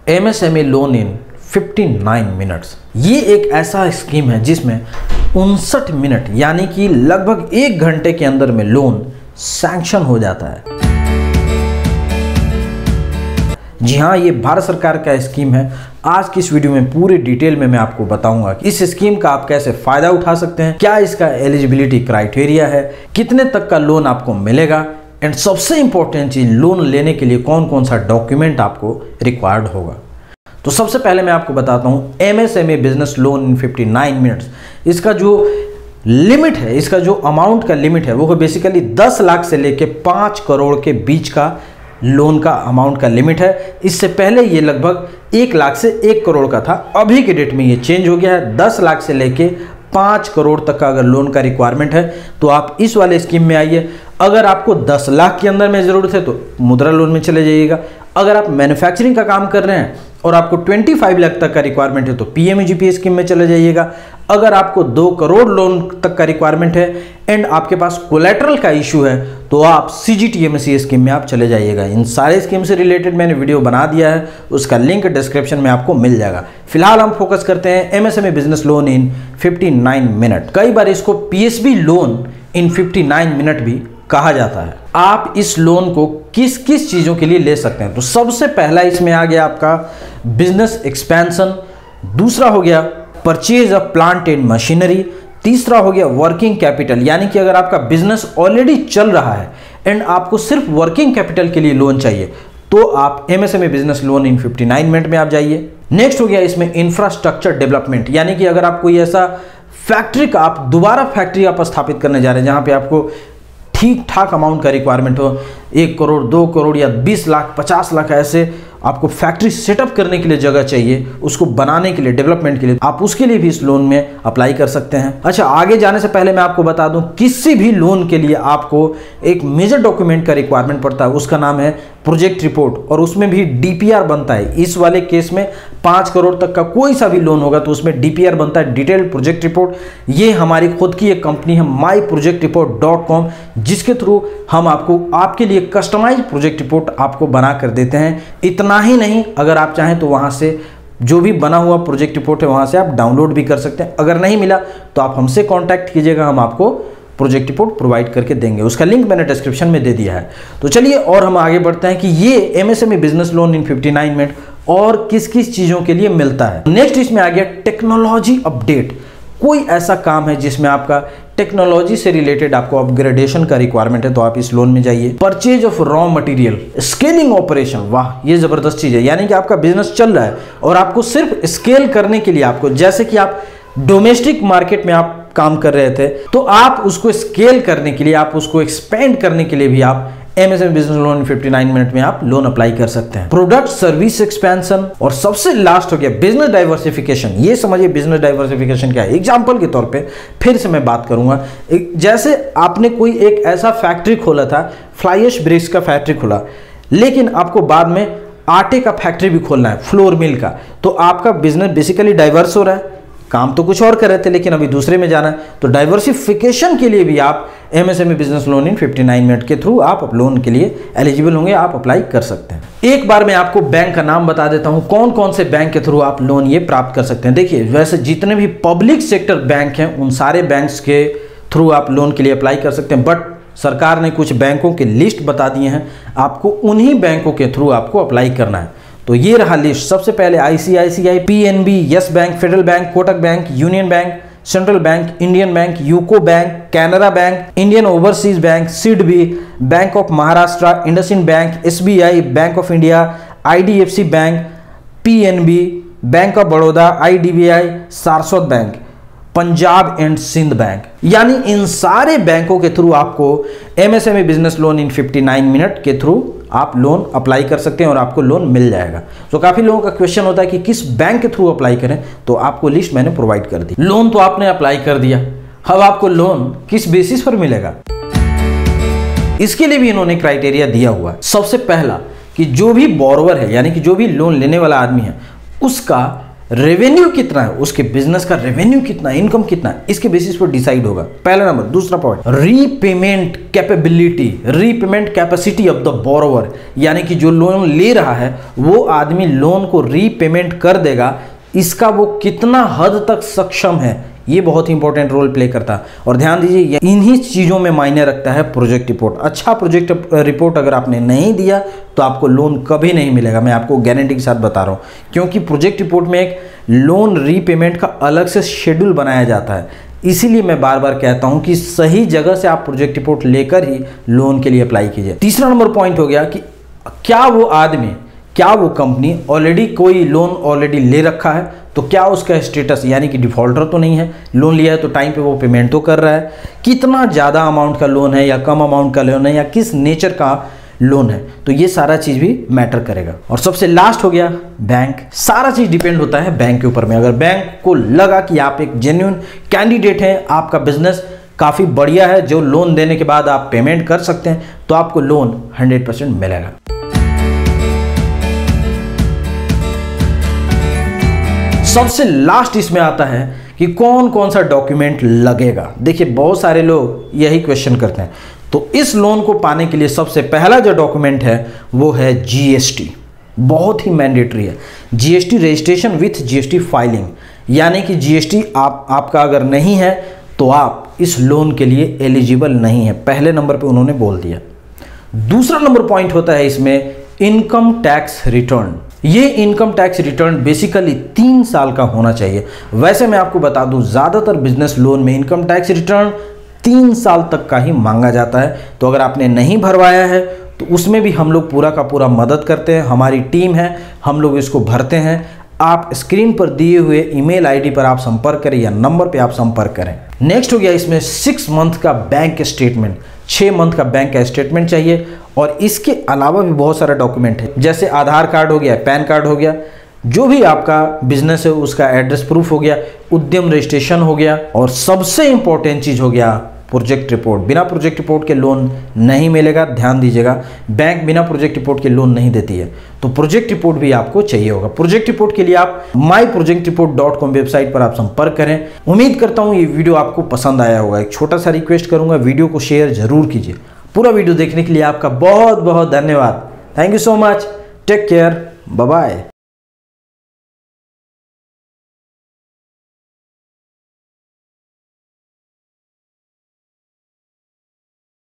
MSME loan in 59 minutes. ये एक ऐसा स्कीम है जिसमें 59 मिनट यानी कि लगभग 1 घंटे के अंदर में लोन सैंक्शन हो जाता है। जी हाँ, ये भारत सरकार का स्कीम है। आज की इस वीडियो में पूरी डिटेल में मैं आपको बताऊंगा कि इस स्कीम का आप कैसे फायदा उठा सकते हैं, क्या इसका एलिजिबिलिटी क्राइटेरिया है, कितने तक का लोन आपको मिलेगा, एंड सबसे इंपॉर्टेंट चीज, लोन लेने के लिए कौन कौन सा डॉक्यूमेंट आपको रिक्वायर्ड होगा। तो सबसे पहले मैं आपको बताता हूं MSME business loan in 59 minutes. इसका जो लिमिट है, इसका जो अमाउंट का लिमिट है वो बेसिकली 10 लाख से लेके 5 करोड़ के बीच का लोन का अमाउंट का लिमिट है। इससे पहले ये लगभग 1 लाख से 1 करोड़ का था। अभी के डेट में ये चेंज हो गया है। 10 लाख से लेके 5 करोड़ तक का अगर लोन का रिक्वायरमेंट है तो आप इस वाले स्कीम में आइए। अगर आपको 10 लाख के अंदर में ज़रूरत है तो मुद्रा लोन में चले जाइएगा। अगर आप मैन्युफैक्चरिंग का काम कर रहे हैं और आपको 25 लाख तक का रिक्वायरमेंट है तो PMEGP स्कीम में चले जाइएगा। अगर आपको 2 करोड़ लोन तक का रिक्वायरमेंट है एंड आपके पास कोलेटरल का इशू है तो आप CGTMSE स्कीम में आप चले जाइएगा। इन सारे स्कीम से रिलेटेड मैंने वीडियो बना दिया है, उसका लिंक डिस्क्रिप्शन में आपको मिल जाएगा। फिलहाल हम फोकस करते हैं MSME business loan in 59 minute. कई बार इसको PSB लोन इन 59 मिनट भी कहा जाता है। आप इस लोन को किस किस चीज़ों के लिए ले सकते हैं? तो सबसे पहला इसमें आ गया आपका बिजनेस एक्सपेंशन, दूसरा हो गया purchase of plant and machinery, तीसरा हो गया वर्किंग कैपिटल, यानी कि अगर आपका बिजनेस ऑलरेडी चल रहा है एंड आपको सिर्फ वर्किंग कैपिटल के लिए लोन चाहिए तो आप MSME business loan in 59 minute में आप जाइए। नेक्स्ट हो गया इसमें इंफ्रास्ट्रक्चर डेवलपमेंट, यानी कि अगर आप कोई ऐसा फैक्ट्री का आप दोबारा फैक्ट्री आप स्थापित करने जा रहे हैं जहां पे आपको ठीक ठाक अमाउंट का रिक्वायरमेंट हो, 1 करोड़ 2 करोड़ या 20 लाख 50 लाख ऐसे आपको फैक्ट्री सेटअप करने के लिए जगह चाहिए, उसको बनाने के लिए, डेवलपमेंट के लिए, आप उसके लिए भी इस लोन में अप्लाई कर सकते हैं। अच्छा, आगे जाने से पहले मैं आपको बता दूं किसी भी लोन के लिए आपको एक मेजर डॉक्यूमेंट का रिक्वायरमेंट पड़ता है, उसका नाम है प्रोजेक्ट रिपोर्ट, और उसमें भी DPR बनता है। इस वाले केस में 5 करोड़ तक का कोई सा भी लोन होगा तो उसमें DPR बनता है, डिटेल्ड प्रोजेक्ट रिपोर्ट। ये हमारी खुद की एक कंपनी है myprojectreport.com, जिसके थ्रू हम आपको आपके लिए कस्टमाइज प्रोजेक्ट रिपोर्ट आपको बना कर देते हैं। इतना ही नहीं, अगर आप चाहें तो वहां से जो भी बना हुआ प्रोजेक्ट रिपोर्ट है वहां से आप डाउनलोड भी कर सकते हैं। अगर नहीं मिला तो आप हमसे कांटेक्ट कीजिएगा, हम आपको प्रोजेक्ट रिपोर्ट प्रोवाइड करके देंगे। उसका लिंक मैंने डिस्क्रिप्शन में दे दिया है। तो चलिए और हम आगे बढ़ते हैं कि ये MSME business loan in 59 minute और किस किस चीज़ों के लिए मिलता है। नेक्स्ट इसमें आ गया टेक्नोलॉजी अपडेट। कोई ऐसा काम है जिसमें आपका टेक्नोलॉजी से रिलेटेड आपको अपग्रेडेशन का रिक्वायरमेंट है तो आप इस लोन में जाइए। Purchase of raw material, scaling operation, वाह ये जबरदस्त चीज है, यानी कि आपका बिजनेस चल रहा है और आपको सिर्फ स्केल करने के लिए, आपको जैसे कि आप डोमेस्टिक मार्केट में आप काम कर रहे थे तो आप उसको स्केल करने के लिए, आप उसको एक्सपेंड करने के लिए भी आप MSME बिजनेस लोन 59 मिनट में आप लोन अप्लाई कर सकते हैं। प्रोडक्ट सर्विस एक्सपेंशन, और सबसे लास्ट हो गया बिजनेस डाइवर्सिफिकेशन। ये समझिए बिजनेस डाइवर्सिफिकेशन क्या है। एग्जांपल के तौर पे फिर से मैं बात करूंगा, जैसे आपने कोई एक ऐसा फैक्ट्री खोला था, फ्लाई ऐश ब्रिक्स का फैक्ट्री खोला, लेकिन आपको बाद में आटे का फैक्ट्री भी खोलना है, फ्लोर मिल का, तो आपका बिजनेस बेसिकली डाइवर्स हो रहा है। काम तो कुछ और कर रहे थे लेकिन अभी दूसरे में जाना है, तो डाइवर्सिफिकेशन के लिए भी आप MSME business loan in 59 minute के थ्रू आप लोन के लिए एलिजिबल होंगे, आप अप्लाई कर सकते हैं। एक बार मैं आपको बैंक का नाम बता देता हूं, कौन कौन से बैंक के थ्रू आप लोन ये प्राप्त कर सकते हैं। देखिए, वैसे जितने भी पब्लिक सेक्टर बैंक हैं उन सारे बैंक्स के थ्रू आप लोन के लिए अप्लाई कर सकते हैं, बट सरकार ने कुछ बैंकों के लिस्ट बता दिए हैं, आपको उन्हीं बैंकों के थ्रू आपको अप्लाई करना है। तो ये रहा लिस्ट। सबसे पहले ICICI, PNB, Yes Bank, Federal Bank, Kotak Bank, Union Bank, Central Bank, Indian Bank, UCO Bank, Canara Bank, Indian Overseas Bank, SIDBI, Bank of Maharashtra, IndusInd Bank, SBI, Bank of India, IDFC Bank, PNB, Bank of Baroda, IDBI, Saraswat Bank, Punjab and Sind Bank, यानी इन सारे बैंकों के through आपको MSME business loan in 59 minute के through आप loan apply कर सकते हैं और आपको लोन मिल जाएगा। तो काफी लोगों का क्वेश्चन होता है कि किस बैंक के थ्रू अप्लाई करें, तो आपको लिस्ट मैंने प्रोवाइड कर दी। लोन तो आपने अप्लाई कर दिया, अब आपको लोन किस बेसिस पर मिलेगा, इसके लिए भी इन्होंने क्राइटेरिया दिया हुआ है। सबसे पहला कि जो भी बोरोवर है, यानी कि जो भी लोन लेने वाला आदमी है, उसका रेवेन्यू कितना है, उसके बिजनेस का रेवेन्यू कितना है, इनकम कितना है, इसके बेसिस पर डिसाइड होगा। पहला नंबर। दूसरा point, repayment capability, repayment capacity of the borrower, यानी कि जो लोन ले रहा है वो आदमी लोन को रीपेमेंट कर देगा, इसका वो कितना हद तक सक्षम है, ये बहुत ही इंपॉर्टेंट रोल प्ले करता है। और ध्यान दीजिए, इन्हीं चीज़ों में मायने रखता है प्रोजेक्ट रिपोर्ट। अच्छा प्रोजेक्ट रिपोर्ट अगर आपने नहीं दिया तो आपको लोन कभी नहीं मिलेगा, मैं आपको गारंटी के साथ बता रहा हूँ, क्योंकि प्रोजेक्ट रिपोर्ट में एक लोन रीपेमेंट का अलग से शेड्यूल बनाया जाता है। इसीलिए मैं बार बार कहता हूं कि सही जगह से आप प्रोजेक्ट रिपोर्ट लेकर ही लोन के लिए अप्लाई कीजिए। तीसरा नंबर पॉइंट हो गया कि क्या वो आदमी, क्या वो कंपनी ऑलरेडी कोई लोन ऑलरेडी ले रखा है, तो क्या उसका स्टेटस, यानी कि डिफॉल्टर तो नहीं है, लोन लिया है तो टाइम पे वो पेमेंट तो कर रहा है, कितना ज़्यादा अमाउंट का लोन है या कम अमाउंट का लोन है या किस नेचर का लोन है, तो ये सारा चीज़ भी मैटर करेगा। और सबसे लास्ट हो गया बैंक। सारा चीज़ डिपेंड होता है बैंक के ऊपर में। अगर बैंक को लगा कि आप एक जेन्युइन कैंडिडेट हैं, आपका बिजनेस काफ़ी बढ़िया है, जो लोन देने के बाद आप पेमेंट कर सकते हैं, तो आपको लोन 100% मिलेगा। सबसे लास्ट इसमें आता है कि कौन कौन सा डॉक्यूमेंट लगेगा। देखिए, बहुत सारे लोग यही क्वेश्चन करते हैं। तो इस लोन को पाने के लिए सबसे पहला जो डॉक्यूमेंट है वो है जीएसटी। बहुत ही मैंडेटरी है। GST registration with GST filing, यानी कि जीएसटी आपका अगर नहीं है तो आप इस लोन के लिए एलिजिबल नहीं है। पहले नंबर पे उन्होंने बोल दिया। दूसरा नंबर पॉइंट होता है इसमें इनकम टैक्स रिटर्न। ये इनकम टैक्स रिटर्न बेसिकली 3 साल का होना चाहिए। वैसे मैं आपको बता दूं, ज़्यादातर बिजनेस लोन में इनकम टैक्स रिटर्न 3 साल तक का ही मांगा जाता है। तो अगर आपने नहीं भरवाया है तो उसमें भी हम लोग पूरा का पूरा मदद करते हैं, हमारी टीम है, हम लोग इसको भरते हैं। आप स्क्रीन पर दिए हुए ईमेल आईडी पर आप संपर्क करें या नंबर पे आप संपर्क करें। नेक्स्ट हो गया इसमें 6 मंथ का बैंक स्टेटमेंट। 6 मंथ का बैंक का स्टेटमेंट चाहिए। और इसके अलावा भी बहुत सारा डॉक्यूमेंट है, जैसे आधार कार्ड हो गया, पैन कार्ड हो गया, जो भी आपका बिजनेस है उसका एड्रेस प्रूफ हो गया, उद्यम रजिस्ट्रेशन हो गया, और सबसे इंपॉर्टेंट चीज़ हो गया प्रोजेक्ट रिपोर्ट। बिना प्रोजेक्ट रिपोर्ट के लोन नहीं मिलेगा, ध्यान दीजिएगा। बैंक बिना प्रोजेक्ट रिपोर्ट के लोन नहीं देती है, तो प्रोजेक्ट रिपोर्ट भी आपको चाहिए होगा। प्रोजेक्ट रिपोर्ट के लिए आप myprojectreport.com वेबसाइट पर आप संपर्क करें। उम्मीद करता हूँ ये वीडियो आपको पसंद आया होगा। एक छोटा सा रिक्वेस्ट करूँगा, वीडियो को शेयर जरूर कीजिए। पूरा वीडियो देखने के लिए आपका बहुत बहुत धन्यवाद। Thank you so much. Take care, bye bye.